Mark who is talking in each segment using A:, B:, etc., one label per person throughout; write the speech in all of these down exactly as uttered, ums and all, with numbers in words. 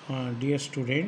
A: Uh, dear student,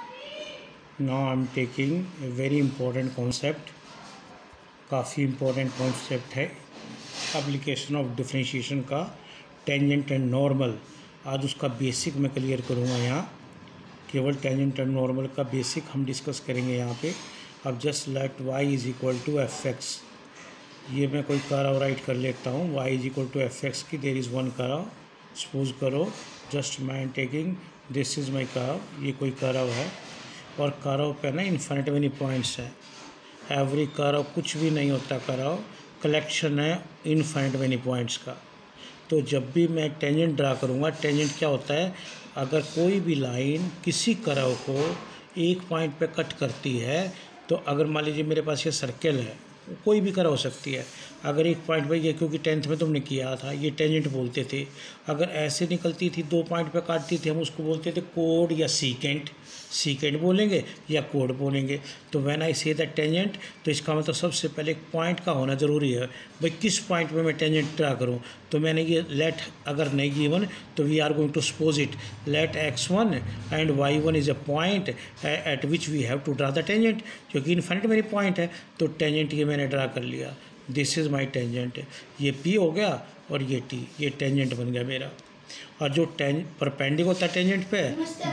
A: now I am taking a very important concept. काफ़ी important concept है application of differentiation का tangent and normal. आज उसका basic मैं clear करूँगा यहाँ. केवल tangent and normal का बेसिक हम डिस्कस करेंगे यहाँ पे. अब just let y is equal to F X. ये मैं कोई कर्व राइट कर लेता हूँ. y is equal to F X की there is one curve. Suppose करो जस्ट मैं taking this is my curve. ये कोई कर्व है और कर्व पे ना इन्फिनिट मेनी पॉइंट्स है. एवरी कर्व कुछ भी नहीं होता, कर्व कलेक्शन है इन्फिनिट मेनी पॉइंट्स का. तो जब भी मैं टेंजेंट ड्रा करूँगा, टेंजेंट क्या होता है, अगर कोई भी लाइन किसी कर्व को एक पॉइंट पे कट करती है, तो अगर मान लीजिए मेरे पास ये सर्कल है, कोई भी कर्व हो सकती है. अगर एक पॉइंट पे, ये क्योंकि टेंथ में तुमने किया था, ये टेंजेंट बोलते थे. अगर ऐसे निकलती थी, दो पॉइंट पे काटती थी, हम उसको बोलते थे कोड या सीकेंट. सीकेंट बोलेंगे या कोड बोलेंगे. तो when I say that tangent, तो इसका मतलब सबसे पहले एक पॉइंट का होना ज़रूरी है. भाई किस पॉइंट पे मैं टेंजेंट ड्रा करूँ. तो मैंने ये लेट अगर नहीं गिवन, तो we are going to suppose it let X one and Y one is a point at which we have to draw the tangent. क्योंकि इन्फिनिट मेरी पॉइंट है, तो टेंजेंट ये मैंने ड्रा कर लिया. This is my tangent. ये P हो गया और ये टी, ये टेंजेंट बन गया मेरा. और जो टेंज परपेंडिकुलर होता है टेंजेंट पे,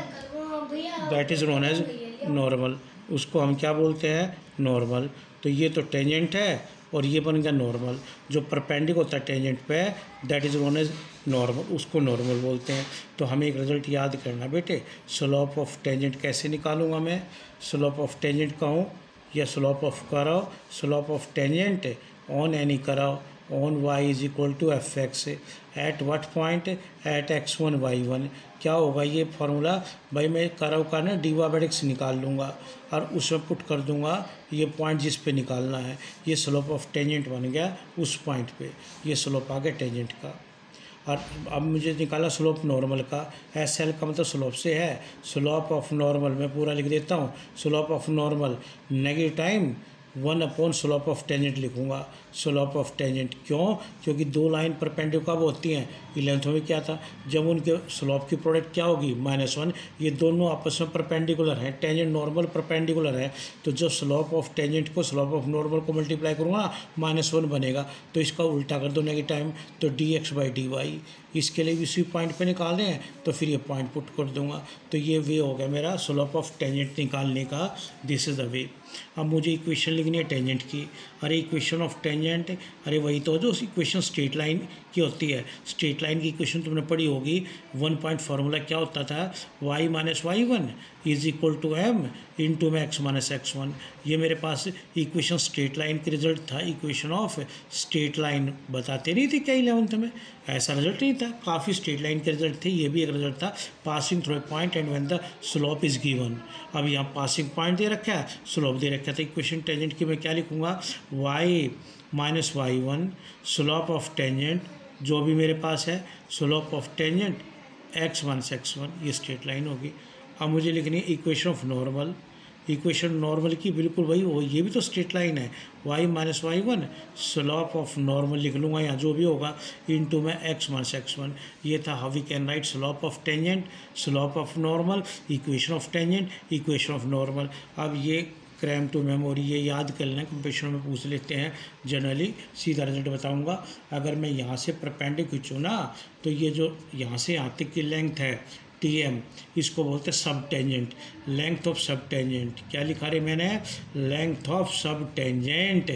A: that is known as normal. उसको हम क्या बोलते हैं, नॉर्मल. तो ये तो टेंजेंट है और ये बन गया नॉर्मल. जो परपेंडिकुलर होता है टेंजेंट पे, that is known as normal, उसको नॉर्मल बोलते हैं. तो हमें एक रिजल्ट याद करना बेटे. स्लोप ऑफ टेंजेंट कैसे निकालूंगा मैं. स्लोप ऑफ टेंजेंट का हूँ या slope of curve. Slope of tangent on any curve on y is equal to F X at what point at X one Y one. क्या होगा ये फार्मूला, भाई मैं कर्व का ना डी बाई एक्स निकाल लूँगा और उसमें पुट कर दूंगा ये पॉइंट जिस पे निकालना है. ये स्लोप ऑफ टेंजेंट बन गया उस पॉइंट पे. ये स्लोप आ गया टेंजेंट का. और अब मुझे निकाला स्लोप नॉर्मल का. एस एल का मतलब स्लोप से है. स्लोप ऑफ नॉर्मल मैं पूरा लिख देता हूँ. Slope of normal negative time one upon slope of tangent लिखूँगा. स्लोप ऑफ टेंजेंट क्यों, क्योंकि दो लाइन परपेंडिकुलर कब होती हैं. इलेवंथ में क्या था, जब उनके स्लोप की प्रोडक्ट क्या होगी, माइनस वन. ये दोनों आपस में परपेंडिकुलर हैं. टेंजेंट नॉर्मल परपेंडिकुलर है. तो जब स्लोप ऑफ टेंजेंट को स्लोप ऑफ नॉर्मल को मल्टीप्लाई करूँगा, माइनस वन बनेगा. तो इसका उल्टा कर दो नेगेटिव टाइम, तो D X by D Y. इसके लिए भी इसी पॉइंट पे निकाल रहे हैं, तो फिर ये पॉइंट पुट कर दूंगा. तो ये वे हो गया मेरा स्लोप ऑफ टेंजेंट निकालने का. This is the way. अब मुझे इक्वेशन लिखनी है टेंजेंट की. अरे इक्वेशन ऑफ टेंजेंट, अरे वही तो जो इक्वेशन स्ट्रेट लाइन की होती है. स्ट्रेट लाइन की इक्वेशन तुमने पढ़ी होगी. वन पॉइंट फार्मूला क्या होता था, Y minus Y one is equal to M into में एक्स माइनस एक्स वन. ये मेरे पास इक्वेशन स्ट्रेट लाइन की रिजल्ट था. इक्वेशन ऑफ स्ट्रेट लाइन बताते नहीं थे क्या इलेवंथ में, ऐसा रिजल्ट नहीं था. काफ़ी स्ट्रेट लाइन के रिजल्ट थे. ये भी एक रिजल्ट था. Passing through a point and when the slope is given. अब यहाँ पासिंग पॉइंट दे रखा है, स्लोप दे रखा था. इक्वेशन टेंजेंट की मैं क्या लिखूँगा, Y minus Y one slope of tangent जो भी मेरे पास है, slope of tangent X minus X one. ये स्ट्रेट लाइन होगी. अब मुझे लिखनी है equation of normal. Equation normal की बिल्कुल वही हो, ये भी तो स्ट्रेट लाइन है. Y minus Y one slope of normal लिख लूँगा यहाँ जो भी होगा, इन टू में एक्स माइनस एक्स वन. ये था how we can write slope of tangent, slope of normal, equation of tangent, equation of normal. अब ये क्रैम टू मेमोरी, ये याद कर लेना, कंपटीशन में पूछ लेते हैं जनरली. सीधा रिजल्ट बताऊंगा. अगर मैं यहाँ से परपेंडिकुलर खींचूँ ना, तो ये जो यहाँ से यहाँ तक की लेंथ है टी एम, इसको बोलते हैं sub tangent. Length of sub tangent क्या लिखा रहे मैंने, length of sub tangent.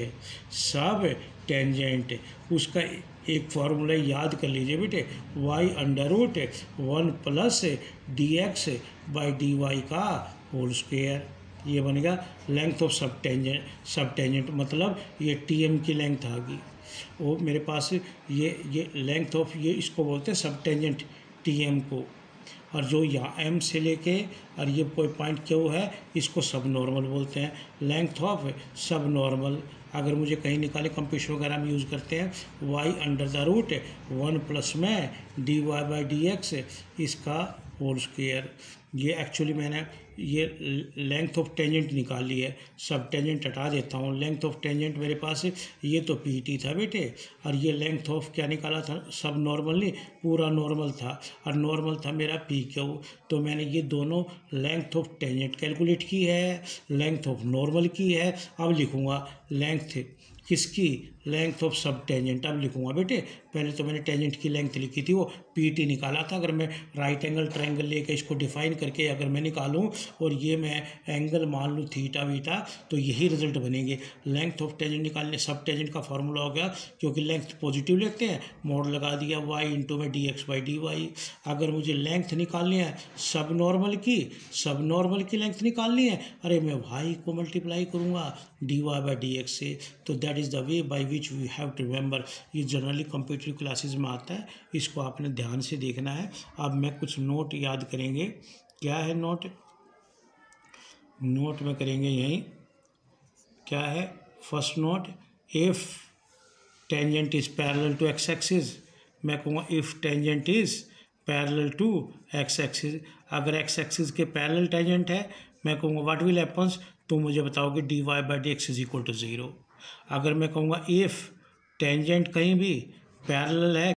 A: Sub tangent उसका एक फार्मूला याद कर लीजिए बेटे, Y under root one plus D X by D Y का होल स्क्वेयर. ये बनेगा length of sub tangent. Sub tangent मतलब ये टी एम की लेंथ आ गई. वो मेरे पास ये ये लेंथ ऑफ, ये इसको बोलते हैं सब टेंजेंट टी एम को. और जो यहाँ एम से लेके और ये कोई पॉइंट क्यों है, इसको सब नॉर्मल बोलते हैं. लेंथ ऑफ सब नॉर्मल अगर मुझे कहीं निकाले, कंप्यूटर वगैरह में यूज़ करते हैं, Y under the root one plus में D Y by D X, इसका होल स्क्वायर। ये एक्चुअली मैंने ये लेंथ ऑफ टेंजेंट निकाली है, सब टेंजेंट हटा देता हूँ। लेंथ ऑफ टेंजेंट मेरे पास ये तो पी टी था बेटे, और ये लेंथ ऑफ क्या निकाला था, सब नॉर्मल नहीं, पूरा नॉर्मल था, और नॉर्मल था मेरा पी क्यू। तो मैंने ये दोनों लेंथ ऑफ टेंजेंट कैलकुलेट की है, लेंथ ऑफ नॉर्मल की है। अब लिखूँगा लेंथ किसकी, लेंथ ऑफ सब टेंजेंट। अब लिखूँगा बेटे, पहले तो मैंने टेंजेंट की लेंथ लिखी थी, वो पी टी निकाला था। अगर मैं राइट एंगल ट्रायंगल लेके इसको डिफाइन करके अगर मैं निकालूं और ये मैं एंगल मान लूँ थीटा वीटा, तो यही रिजल्ट बनेंगे। लेंथ ऑफ टेंजेंट निकालने सब टेंजेंट का फॉर्मूला हो गया, क्योंकि लेंथ पॉजिटिव लेते हैं, मोड लगा दिया वाई इंटू में D X by D Y. अगर मुझे लेंथ निकालनी है सब नॉर्मल की, सब नॉर्मल की लेंथ निकालनी है, अरे मैं वाई को मल्टीप्लाई करूँगा D Y by D X से। तो that is the way by which we have to remember. ये जनरली कॉम्पिटिटिव क्लासेस में आता है, इसको आपने ध्यान से देखना है। अब मैं कुछ नोट याद करेंगे। क्या है नोट, नोट में करेंगे यहीं, क्या है first note, if tangent is parallel to X axis, मैं कहूँगा if tangent is parallel to X axis. अगर एक्स एक्सिस के पैरेलल टेंजेंट है, मैं कहूँगा व्हाट विल हैपन्स, तो मुझे बताओगे D Y by D X is equal to zero. अगर मैं कहूँगा इफ़ टेंजेंट कहीं भी पैरेलल है